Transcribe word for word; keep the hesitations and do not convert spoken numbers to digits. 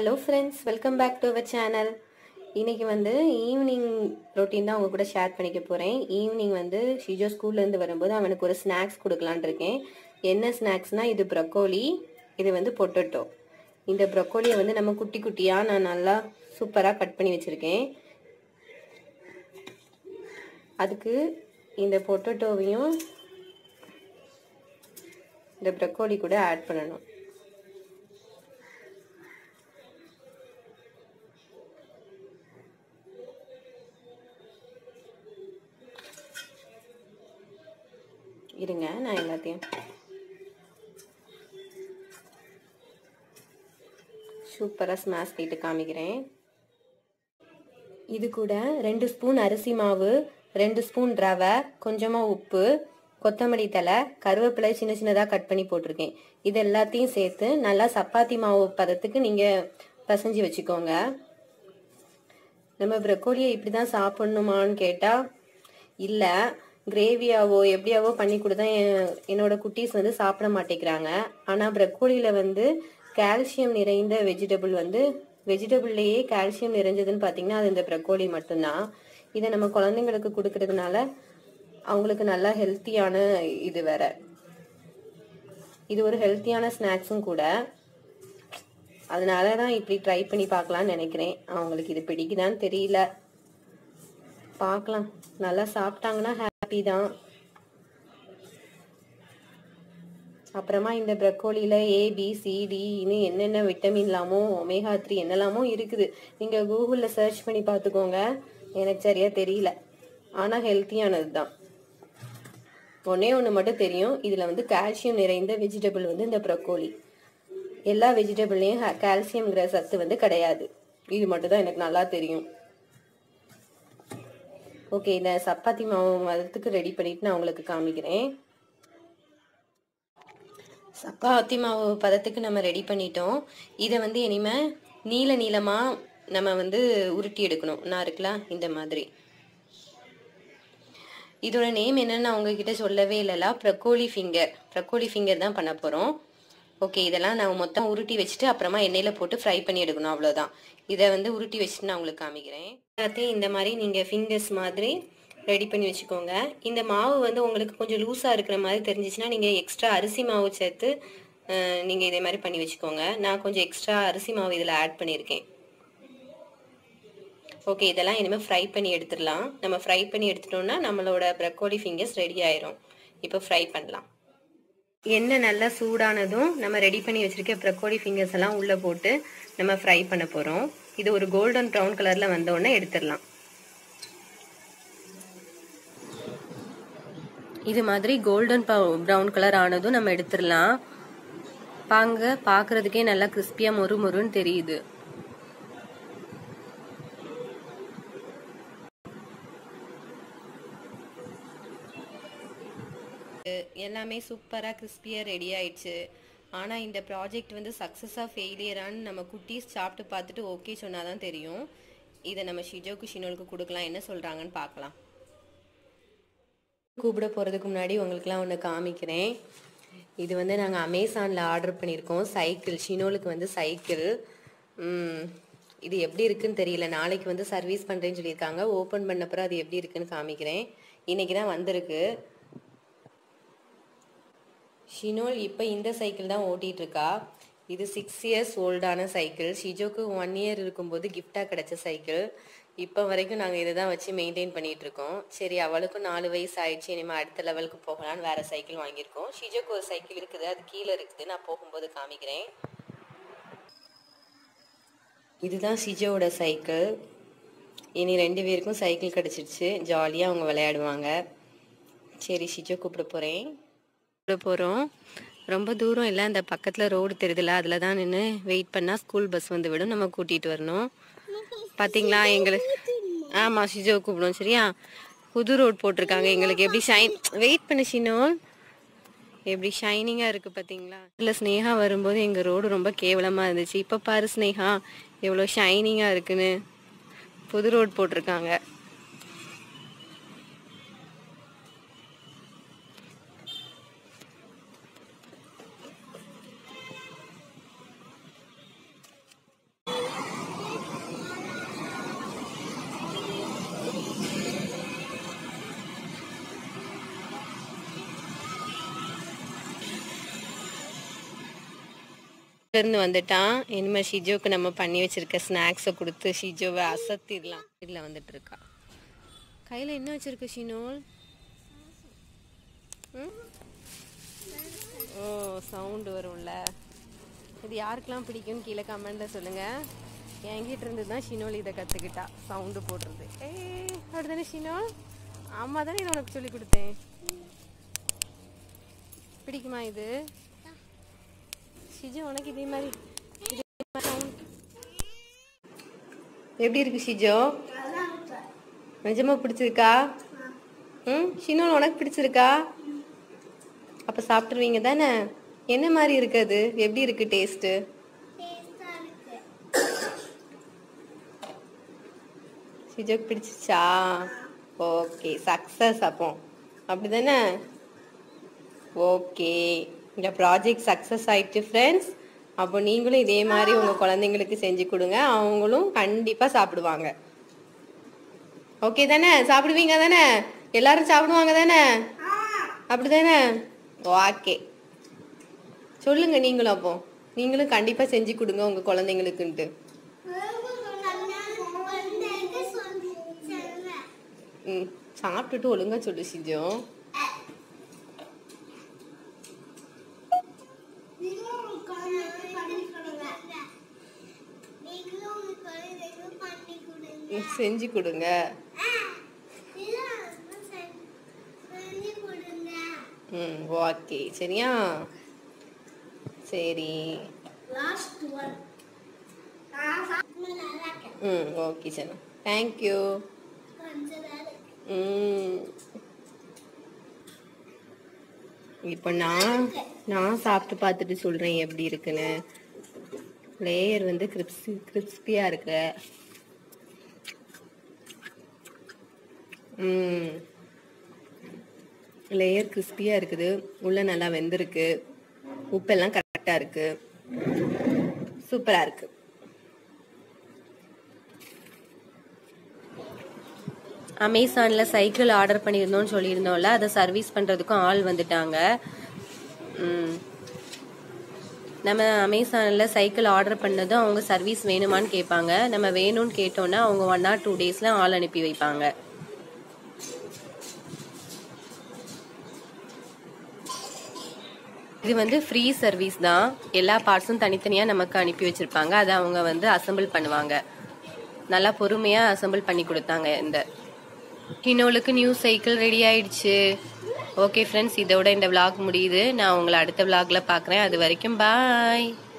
Hello friends, welcome back to our channel. இன்னைக்கு வந்து evening routine தான் உங்க கூட ஷேர் பண்ணிக்க போறேன். ஈவினிங் வந்து ஷிஜோ ஸ்கூல்ல இருந்து வரும்போது அவனுக்கு ஒரு ஸ்நாக்ஸ் கொடுக்கலாம்னு இருக்கேன். என்ன ஸ்நாக்ஸ்னா இது ப்ரோக்கோலி, இது வந்து பொட்டேட்டோ. இந்த ப்ரோக்கோலியை வந்து நம்ம குட்டி குட்டியா நான் நல்லா சூப்பரா கட் பண்ணி வச்சிருக்கேன். அதுக்கு இந்த பொட்டேட்டோவையும் இந்த ப்ரோக்கோலி கூட ஆட் பண்ணணும். இருங்க, நான் எல்லாத்தையும் சூப்பரா ஸ்மாஷ் பண்ணிட்டு காமிக்கிறேன். இது கூட ரெண்டு ஸ்பூன் அரிசி மாவு, ரெண்டு ஸ்பூன் ரவை, கொஞ்சமா உப்பு, கொத்தமல்லி தலை, கருவேப்பிலை சின்ன சின்னதா கட் பண்ணி போட்டிருக்கேன். இது எல்லாத்தையும் சேர்த்து நல்லா சப்பாத்தி மாவு பதத்துக்கு நீங்க பசைஞ்சு வச்சுக்கோங்க. நம்ம ப்ரோக்கோலியை இப்படிதான் சாப்பிடணுமான்னு கேட்டா இல்ல, கிரேவியாவோ எப்படியாவோ பண்ணி கொடுத்தா என்னோட குட்டீஸ் வந்து சாப்பிட மாட்டேங்கிறாங்க. ஆனா ப்ரோக்கோலியில வந்து கால்சியம் நிறைந்த வெஜிடபிள் வந்து வெஜிடபிள்லயே கால்சியம் நிறைஞ்சதுன்னு பாத்தீங்கன்னா அது இந்த ப்ரோக்கோலி மட்டும்தான். இதை நம்ம குழந்தைங்களுக்கு கொடுக்கறதுனால அவங்களுக்கு நல்லா ஹெல்த்தியான இது வேற. இது ஒரு ஹெல்த்தியான ஸ்நாக்ஸும் கூட. அதனாலதான் இப்படி ட்ரை பண்ணி பார்க்கலாம்னு நினைக்கிறேன். அவங்களுக்கு இது பிடிக்குதான்னு தெரியல, பார்க்கலாம். நல்லா சாப்பிட்டாங்கன்னா ஹாப்பி தான். அப்புறமா இந்த ப்ரோக்கோலியில ஏ பி சி டி இன்னும் என்னென்ன விட்டமின் இல்லாமோ ஒமேகா த்ரீ என்னெல்லாமோ இருக்குது. நீங்க கூகுள்ல சர்ச் பண்ணி பார்த்துக்கோங்க, எனக்கு சரியா தெரியல. ஆனா ஹெல்த்தியானது தான். ஒன்னே ஒன்று மட்டும் தெரியும், இதுல வந்து கால்சியம் நிறைந்த வெஜிடபிள் வந்து இந்த ப்ரோக்கோலி. எல்லா வெஜிடபிள்லயும் கால்சியம்ங்கிற சத்து வந்து கிடையாது. இது மட்டும் தான் எனக்கு நல்லா தெரியும். ஓகே, இந்த சப்பாத்தி மாவு மதத்துக்கு ரெடி பண்ணிட்டு நான் உங்களுக்கு காமிக்கிறேன். சப்பாத்தி மாவு பதத்துக்கு நம்ம ரெடி பண்ணிட்டோம். இதை வந்து இனிமே நீல நீளமா நம்ம வந்து உருட்டி எடுக்கணும். நான் இருக்கலாம் இந்த மாதிரி. இதோட நேம் என்னன்னு நான் உங்ககிட்ட சொல்லவே இல்லைல்ல, ப்ரோக்கோலி ஃபிங்கர். ப்ரோக்கோலி ஃபிங்கர் தான் பண்ண போறோம். ஓகே, இதெல்லாம் நான் மொத்தம் உருட்டி வச்சுட்டு அப்புறமா எண்ணெயில போட்டு ஃப்ரை பண்ணி எடுக்கணும், அவ்வளோதான். இதை வந்து உருட்டி வச்சுட்டு நான் உங்களுக்கு காமிக்கிறேன். எல்லாத்தையும் இந்த மாதிரி நீங்கள் ஃபிங்கர்ஸ் மாதிரி ரெடி பண்ணி வச்சுக்கோங்க. இந்த மாவு வந்து உங்களுக்கு கொஞ்சம் லூஸாக இருக்கிற மாதிரி தெரிஞ்சிச்சுன்னா நீங்கள் எக்ஸ்ட்ரா அரிசி மாவு சேர்த்து நீங்கள் இதே மாதிரி பண்ணி வச்சுக்கோங்க. நான் கொஞ்சம் எக்ஸ்ட்ரா அரிசி மாவு இதில் ஆட் பண்ணியிருக்கேன். ஓகே, இதெல்லாம் இனிமேல் ஃப்ரை பண்ணி எடுத்துடலாம். நம்ம ஃப்ரை பண்ணி எடுத்துட்டோம்னா நம்மளோட ப்ரோக்கோலி ஃபிங்கர்ஸ் ரெடி ஆயிரும். இப்போ ஃப்ரை பண்ணலாம். எண்ணெய் நல்லா சூடானதும் நம்ம ரெடி பண்ணி வச்சிருக்க ப்ரோக்கோலி ஃபிங்கர்ஸ் எல்லாம் உள்ள போட்டு நம்ம ஃப்ரை பண்ண போறோம். இது ஒரு கோல்டன் ப்ரௌன் கலர்ல வந்த உடனே எடுத்துடலாம். இது மாதிரி கோல்டன் ப்ரௌன் கலர் ஆனதும் நம்ம எடுத்துடலாம். பாங்க, பாக்குறதுக்கே நல்லா கிறிஸ்பியா மொறு மொறுன்னு தெரியுது. எல்லாமே சூப்பரா கிறிஸ்பியா ரெடி ஆயிடுச்சு. ஆனா இந்த ப்ராஜெக்ட் வந்து சக்சஸா ஃபெயிலியரான்னு நம்ம குட்டீஸ் சாப்பிட்டு பார்த்துட்டு ஓகே சொன்னாதான் தெரியும். இதை நம்ம ஷிஜோக்கு ஷினோலுக்கு கொடுக்கலாம், என்ன சொல்றாங்கன்னு பார்க்கலாம். கூப்பிட போறதுக்கு முன்னாடி உங்களுக்குலாம் ஒன்று காமிக்கிறேன். இது வந்து நாங்கள் அமேசான்ல ஆர்டர் பண்ணியிருக்கோம். சைக்கிள், ஷினோலுக்கு வந்து சைக்கிள். இது எப்படி இருக்குன்னு தெரியல. நாளைக்கு வந்து சர்வீஸ் பண்றேன்னு சொல்லியிருக்காங்க. ஓப்பன் பண்ணப்பறம் அது எப்படி இருக்குன்னு காமிக்கிறேன். இன்னைக்கு தான் வந்திருக்கு. ஷினோல் இப்போ இந்த சைக்கிள் தான் ஓட்டிட்டு இருக்கா. இது சிக்ஸ் இயர்ஸ் ஓல்டான சைக்கிள். ஷிஜோக்கு ஒன் இயர் இருக்கும்போது கிஃப்டா கிடைச்ச சைக்கிள். இப்போ வரைக்கும் நாங்கள் இதை தான் வச்சு மெயின்டைன் பண்ணிட்டு இருக்கோம். சரி, அவளுக்கும் நாலு வயசு ஆயிடுச்சு, இனிமேல் அடுத்த லெவலுக்கு போகலான்னு வேற சைக்கிள் வாங்கியிருக்கோம். ஷிஜோக்கு ஒரு சைக்கிள் இருக்குது, அது கீழே இருக்குது, நான் போகும்போது காமிக்கிறேன். இதுதான் ஷிஜோவோட சைக்கிள். இனி ரெண்டு பேருக்கும் சைக்கிள் கிடைச்சிருச்சு, ஜாலியாக அவங்க விளையாடுவாங்க. சரி, ஷிஜோ கூப்பிட போறேன். போகிறோம். ரொம்ப தூரம் இல்லை, அந்த பக்கத்தில் ரோடு தெரியுதுல, அதில் தான் நின்று வெயிட் பண்ணால் ஸ்கூல் பஸ் வந்து விடும், நம்ம கூட்டிகிட்டு வரணும். பார்த்தீங்களா எங்களுக்கு? ஆமாம், ஷிஜோ கூப்பிடுவோம். சரியா, புது ரோட் போட்டிருக்காங்க எங்களுக்கு. எப்படி ஷைன், வெயிட் பண்ணி ஷினோல், எப்படி ஷைனிங்காக இருக்குது பார்த்தீங்களா? இல்லை, ஸ்னேகா வரும்போது எங்கள் ரோடு ரொம்ப கேவலமாக இருந்துச்சு. இப்போ பாரு ஸ்னேகா எவ்வளோ ஷைனிங்காக இருக்குன்னு. புது ரோட் போட்டிருக்காங்க. இருந்து வந்துட்டான். இனிமேல் ஷிஜோக்கு நம்ம பண்ணி வச்சிருக்க ஸ்நாக்ஸை கொடுத்து ஷிஜோவை அசத்திடலாம். இதில் வந்துட்டு இருக்கா. கையில் என்ன வச்சிருக்க ஷினோல்? ஓ, சவுண்டு வரும்ல. இது யாருக்கெல்லாம் பிடிக்கும்னு கீழே கமெண்ட்டில் சொல்லுங்கள். என்கிட்ட இருந்து தான் ஷினோல் இதை கற்றுக்கிட்டா, சவுண்டு போடுறது. ஏ அப்படி தானே ஷினோல்? ஆமாம் தானே இதை உனக்கு சொல்லி கொடுத்தேன். பிடிக்குமா இது? ஷிஜோ உனக்கு இதே மாதிரி எப்படி இருக்கு ஷிஜோ? நிஜமா பிடிச்சிருக்கா? ம் ஷினோல் உனக்கு பிடிச்சிருக்கா? அப்போ சாப்பிட்ருவீங்க தானே? என்ன மாதிரி இருக்குது? எப்படி இருக்கு டேஸ்ட்டு? ஷிஜோக்கு பிடிச்சிச்சா? Okay, success. அப்போ அப்படி தானே? ஓகே, இந்த ப்ராஜெக்ட் சக்ஸஸ் ஆயிடுச்சு ஃப்ரெண்ட்ஸ். அப்போ நீங்களும் இதே மாதிரி உங்கள் குழந்தைங்களுக்கு செஞ்சு கொடுங்க, அவங்களும் கண்டிப்பாக சாப்பிடுவாங்க. ஓகே தானே? சாப்பிடுவீங்க தானே? எல்லாரும் சாப்பிடுவாங்க தானே? அப்படி தானே? ஓகே, சொல்லுங்க நீங்களும். அப்போ நீங்களும் கண்டிப்பாக செஞ்சு கொடுங்க உங்கள் குழந்தைங்களுக்குன்ட்டு. ம் சாப்பிட்டுட்டு ஒழுங்கா சொல்லு ஷிஜோ. செஞ்சு கொடுங்க. ம் ஓகே, சரியா? சரி. ம் ஓகே சரி, தேங்க்யூ. ம் இப்போ நான் நான் சாப்பிட்டு பார்த்துட்டு சொல்கிறேன் எப்படி இருக்குன்னு. லேயர் வந்து கிரிப்ஸி கிரிப்ஸ்பியாக இருக்கு. ம் லேயர் கிறிஸ்பியாக இருக்குது, உள்ளே நல்லா வெந்திருக்கு, உப்பெல்லாம் கரெக்டாக இருக்கு, சூப்பராக இருக்கு. அமேசானில் சைக்கிள் ஆர்டர் பண்ணியிருந்தோம்னு சொல்லியிருந்தோம்ல, அதை சர்வீஸ் பண்ணுறதுக்கும் ஆள் வந்துட்டாங்க. நம்ம அமேசானில் சைக்கிள் ஆர்டர் பண்ணதும் அவங்க சர்வீஸ் வேணுமான்னு கேட்பாங்க. நம்ம வேணும்னு கேட்டோன்னா அவங்க ஒன் ஆர் டூ டேஸில் ஆள் அனுப்பி வைப்பாங்க. இது வந்து ஃப்ரீ சர்வீஸ் தான். எல்லா பார்ட்ஸும் தனித்தனியாக நமக்கு அனுப்பி வச்சுருப்பாங்க, அதை அவங்க வந்து அசம்பிள் பண்ணுவாங்க. நல்லா பொறுமையாக அசம்பிள் பண்ணி கொடுத்தாங்க. இந்த ஷினோலுக்கு நியூ சைக்கிள் ரெடி ஆயிடுச்சு. ஓகே ஃப்ரெண்ட்ஸ், இதோட இந்த விளாக் முடியுது. நான் உங்களை அடுத்த விளாக்ல பார்க்குறேன். அது வரைக்கும் பாய்.